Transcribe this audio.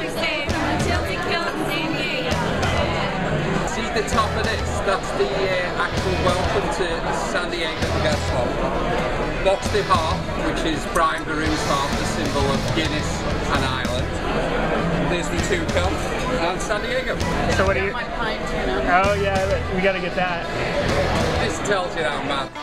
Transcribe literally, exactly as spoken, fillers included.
to say from the tilted Kilt in San Diego. See the top of this? That's the uh, actual welcome to San Diego guest hall. That's the harp, which is Brian Baroon's harp, the symbol of Guinness and Ireland. There's the two Kilt and San Diego. So what do you? Oh yeah, we gotta get that. This tells you how mad.